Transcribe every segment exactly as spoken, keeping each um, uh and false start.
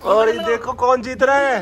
और ये देखो कौन जीत रहा है।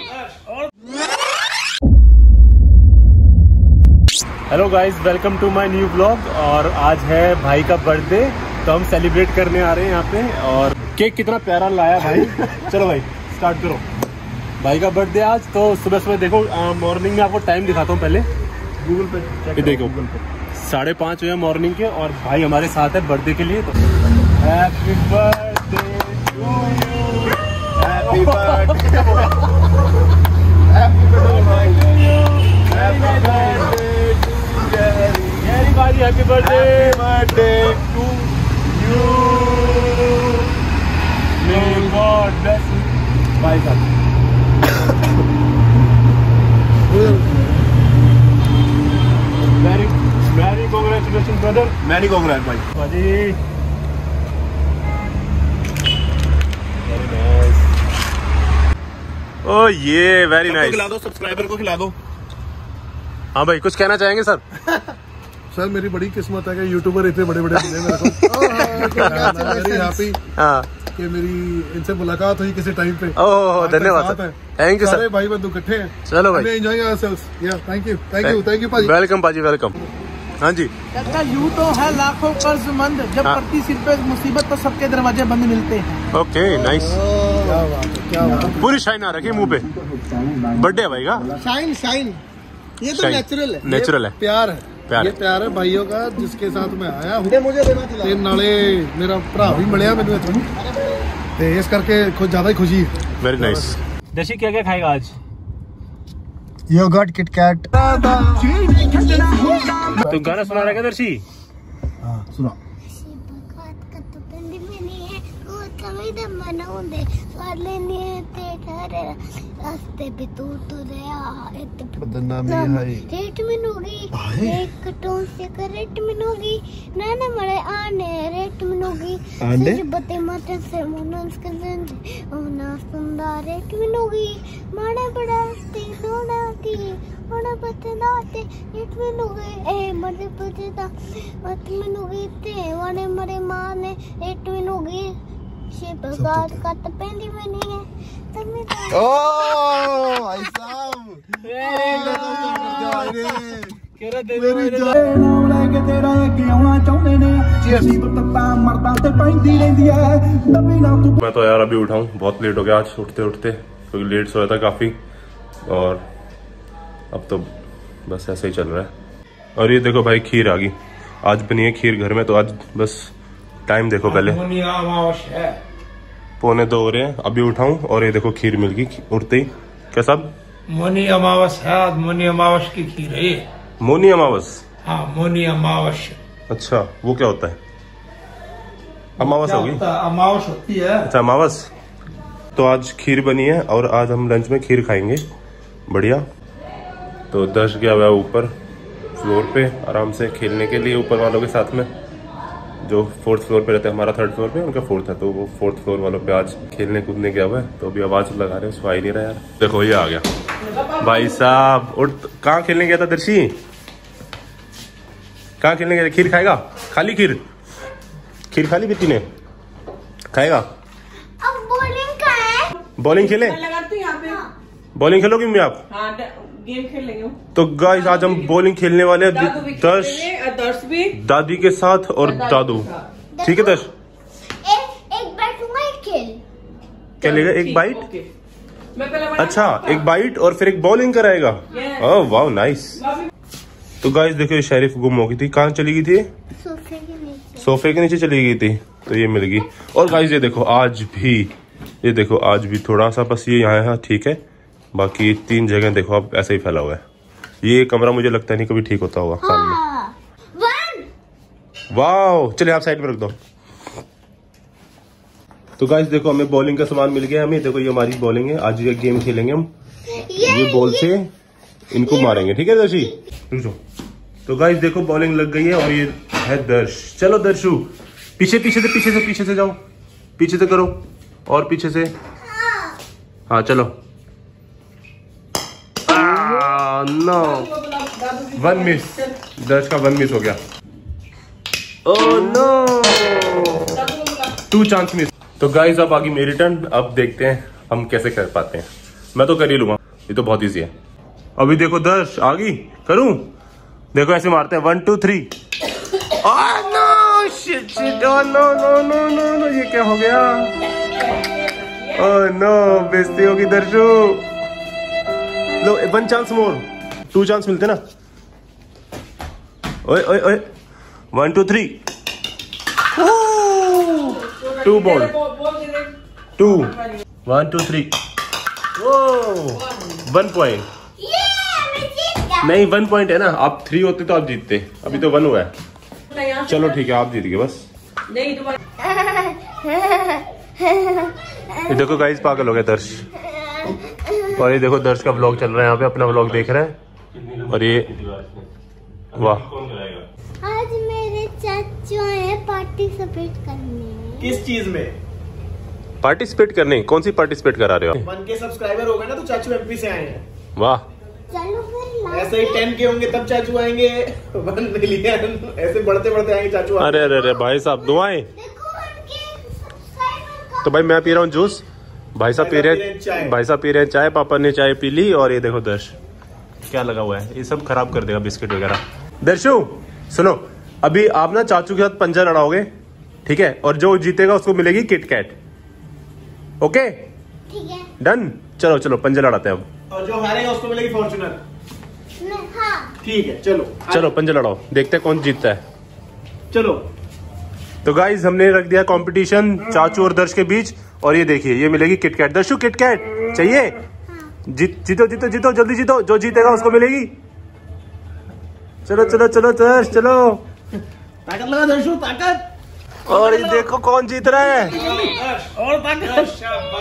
Hello guys, welcome to my new blog. और आज है भाई का बर्थडे, तो हम सेलिब्रेट करने आ रहे हैं यहाँ पे। और केक कितना प्यारा लाया भाई। चलो भाई स्टार्ट करो। भाई का बर्थडे आज, तो सुबह सुबह देखो मॉर्निंग में आपको टाइम दिखाता हूँ पहले गूगल पे। ये देखो साढ़े पाँच हुए मॉर्निंग के, और भाई हमारे साथ है बर्थडे के लिए। तो happy birthday to you, happy birthday, happy birthday to you, happy birthday to Gary भाई, happy birthday birthday to you, may God bless you भाई साहब। Very, very congratulations brother. Many congrats भाई। भाई very nice। Oh ये very nice। खिला दो, subscriber को खिला दो। हाँ भाई कुछ कहना चाहेंगे सर? सर मेरी बड़ी किस्मत है कि यूट्यूबर इतने बड़े बड़े मिले मेरे को। वेरी हैप्पी हाँ कि मेरी इनसे मुलाकात हुई किसी टाइम पे। ओह धन्यवाद, थैंक यू सर। भाई बंधु इकट्ठे हैं। चलो भाई enjoying ourselves. Yeah thank you thank you thank you पाजी। वेलकम पाजी, वेलकम। हाँ जी यूँ तो है लाखों कर्जमंद, जब हाँ। पड़ती सिर पे मुसीबत तो सबके दरवाजे बंद मिलते हैं। ओके नाइस, क्या बात है, क्या बात है। पूरी शाइन आ रखी मुंह पे। बर्थडे है भाई का। शाइन शाइन ये तो नेचुरल है, नेचुरल है, प्यार है, प्यार ये प्यार है भाइयों का, जिसके साथ मैं आया हूँ। मुझे ते नाले मेरा भरा भी मिलिया मैनू इत्थों, ते इस करके कुछ ज्यादा ही खुशी है। Very nice. दर्शी क्या क्या खाएगा आज? Yogurt, KitKat. तुम गाना सुना रहा है दर्शी? हाँ सुना। रास्ते पे तू तुरया बदनामी है रेट मिनोगी, एक टोन से रेट मिनोगी, नाना मरे आने रेट मिनोगी, आने बते मत से मुनस कंजन ओना सुंदर रेट मिनोगी, माने बड़ा ते सोना की ओना बते दाते रेट मिनोगी, ए मरे बते दा मत मिनोगी ते वाने मरे माने रेट मिनोगी, शिप गात कट पेंदी बनी है तमे ओ भाई साहब केरा दे नाम लेके तेरा कि आਉਣਾ ਚਾਹੁੰਦੇ ਨੇ ਮੁਸੀਬਤ ਤਾਂ ਮਰਦਾਂ ਤੇ ਪੈਂਦੀ ਰਹਿੰਦੀ ਐ ਤਬੀ ਨਾ ਤੂੰ। मैं तो यार अभी उठा हूँ, बहुत लेट हो गया आज उठते उठते, क्योंकि लेट सोया था काफ़ी। और अब तो बस ऐसे ही चल रहा है। और ये देखो भाई खीर आ गई, आज बनी है खीर घर में। तो आज बस टाइम देखो पहले पौने दो हो रहे हैं, अभी उठाऊं और ये देखो खीर मिल गई उठते ही। क्या साहब? मोनी अमावस है, मोनी अमावस की खीर है। मोनी अमावस? हाँ मोनी अमावस। अच्छा वो क्या होता है? अमावस होगी? अमावस होती है। अच्छा अमावस। तो आज खीर बनी है और आज हम लंच में खीर खाएंगे, बढ़िया। तो दर्श गया हुआ ऊपर फ्लोर पे आराम से खेलने के लिए ऊपर वालों के साथ में, जो फोर्थ फ्लोर पे रहते हैं, हमारा थर्ड फ्लोर पे, उनका फोर्थ है। तो वो फोर्थ फ्लोर वालों पे आज खेलने कूदने गया हुआ है। तो अभी आवाज लगा रहे हैं, उसको आ ही नहीं रहा यार। देखो ये आ गया भाई साहब। उठ, कहाँ खेलने गया था दर्शी? कहाँ खेलने गया? खीर खाएगा? खाली खीर? खीर खाली बेटी ने? खाएगा? अब बॉलिंग का है, बॉलिंग खेले? बॉलिंग खेलोगी मम्मी आप? हाँ, गेम खेल लेंगे। तो गाइस आज हम बॉलिंग खेलने वाले हैं, दर्श दर्श भी दादी के साथ और दादू। ठीक है दर्श? एक एक बैठूंगा एक खेल। क्या लेगा? एक बाइट? मैं पहले अच्छा एक बाइट और फिर एक बॉलिंग कराएगा। ओह वाह नाइस। तो गाइस देखो ये शेरिफ गुम हो गई थी, कहाँ चली गई थी? सोफे के नीचे। सोफे के नीचे चली गई थी, तो ये मिल गई। और गाइस ये देखो आज भी, ये देखो आज भी थोड़ा सा बस ये यहाँ है, ठीक है। बाकी तीन जगह देखो अब ऐसे ही फैला हुआ है। ये कमरा मुझे लगता है नहीं कभी ठीक होता होगा साल में। वन। वाह चलिए आप साइड में रख दो। तो गाइस देखो हमें बॉलिंग का सामान मिल गया। हमें देखो ये हमारी बॉलिंग है, आज ये गेम खेलेंगे हम। ये बॉल से इनको मारेंगे, ठीक है दर्शी? रुक जाओ। तो गाइस देखो बॉलिंग लग गई है और ये है दर्श। चलो दर्शु पीछे पीछे से पीछे से पीछे से जाओ, पीछे से करो और पीछे से। हाँ चलो। नो वन मिस, दर्श का वन मिस हो गया। Oh no two chance miss. तो गाइस अब आ गई मेरी टर्न। अब देखते हैं हम कैसे कर पाते हैं। मैं तो कर ही लूंगा, ये तो बहुत इजी है। अभी देखो दर्श आ गई, करूं? देखो ऐसे मारते हैं, one two three. No shit shit, no no no no no, ये क्या हो गया? ओह नो, बेइज्जती होगी दर्शु। लो one chance more, two chance मिलते ना। ओए ओए ओए, one two three, two ball, two, one two three, one point. नहीं वन पॉइंट है ना, आप थ्री होते तो आप जीतते, अभी तो वन हुआ है। चलो ठीक है, आप जीत गए बस। नहीं ये देखो गाइस, पागल हो गया दर्श। और ये देखो दर्श का व्लॉग चल रहा है यहाँ पे, अपना व्लॉग देख रहा है। और ये वाह, आज मेरे चाचू आए पार्टिसिपेट करने। किस चीज में? पार्टिसिपेट करने? कौन सी पार्टिसिपेट करा रहे हो? वन के सब्सक्राइबर हो गए ना, तो चाचू एमपी से आए हैं। वाह, चलो फिर ऐसे ही टेन के होंगे तब चाचू आएंगे, वन मिलियन, ऐसे बढ़ते बढ़ते आएंगे चाचू। अरे अरे अरे भाई साहब, दुआएं। देखो उनके सब्सक्राइबर तो भाई मैं पी रहा हूँ जूस, भाई साहब पी रहे हैं भाई साहब पी रहे हैं चाय, पापा ने चाय पी ली। और ये देखो दर्श क्या लगा हुआ है, ये सब खराब कर देगा बिस्किट वगैरह। दर्शु सुनो, अभी आप ना चाचू के साथ पंजा लड़ाओगे, ठीक है? और जो जीतेगा उसको मिलेगी किटकैट। ओके ठीक है। डन, चलो चलो पंजा लड़ाते हैं अब। और जो हारेगा उसको मिलेगी फॉर्च्यूनर। मैं- हाँ ठीक है, चलो चलो पंजा लड़ाओ, देखते हैं कौन जीतता है। चलो। तो गाइज हमने रख दिया कंपटीशन चाचू और दर्श के बीच। और ये देखिए, ये मिलेगी किटकैट। दर्शु किटकैट चाहिए? जीत जीतो जीतो जीतो, जल्दी जीतो, जो जीतेगा उसको मिलेगी। चलो चलो चलो दर्श चलो, ताकत लगा दर्शु, ताकत। और ये देखो कौन जीत रहा है। और ताकत।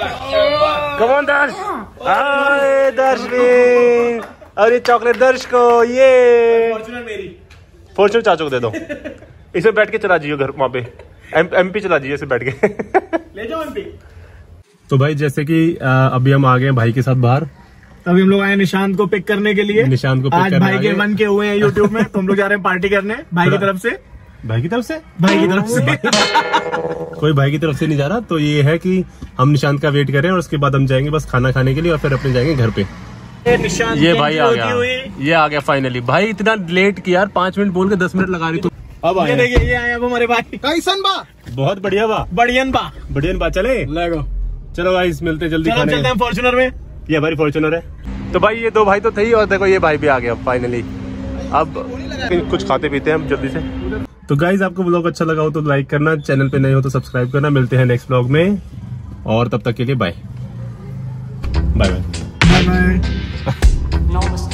कम ऑन दर्श, आए दर्श ने, और ये चॉकलेट दर्श को, ये फॉर्च्यूनर मेरी। फॉर्च्यूनर चाचू को दे दो। इसे बैठ के चला जाइए घर, वहां पे एम, एमपी चला जाइए इसे बैठ के। ले जाओ एमपी। तो भाई जैसे कि अभी हम आ गए भाई के साथ बाहर। अभी हम लोग आए निशांत को पिक करने के लिए। निशांत को पिक आज करने भाई आ के गए। मन के हुए हैं यूट्यूब में, तो हम लोग जा रहे हैं पार्टी करने भाई की तरफ से। भाई की तरफ से? भाई की तरफ से कोई भाई की तरफ से नहीं जा रहा। तो ये है कि हम निशांत का वेट करें और उसके बाद हम जाएंगे बस खाना खाने के लिए, और फिर अपने जाएंगे घर पे। निशांत ये भाई आ होती गया, हुई। ये आ गया फाइनली। भाई इतना लेट किया यार, पांच मिनट बोल के दस मिनट लगा रही तू। अब ये आया, देखिए, ये आए अब हमारे भाई। कैसन बा? बहुत बढ़िया बा, बढ़ियन बा। बढ़िया बात। चले लगो, चलो गाइस, मिलते हैं जल्दी चलो खाने। चलते हैं फॉर्च्यूनर में। ये हमारी फॉर्च्यूनर है। तो भाई ये दो भाई तो थे ही, और देखो ये भाई भी आ गया फाइनली। अब कुछ खाते पीते हैं हम जल्दी से। तो गाइज आपको ब्लॉग अच्छा लगा हो तो लाइक करना, चैनल पे नए हो तो सब्सक्राइब करना। मिलते हैं नेक्स्ट ब्लॉग में, और तब तक के लिए bye bye bye. Bye bye.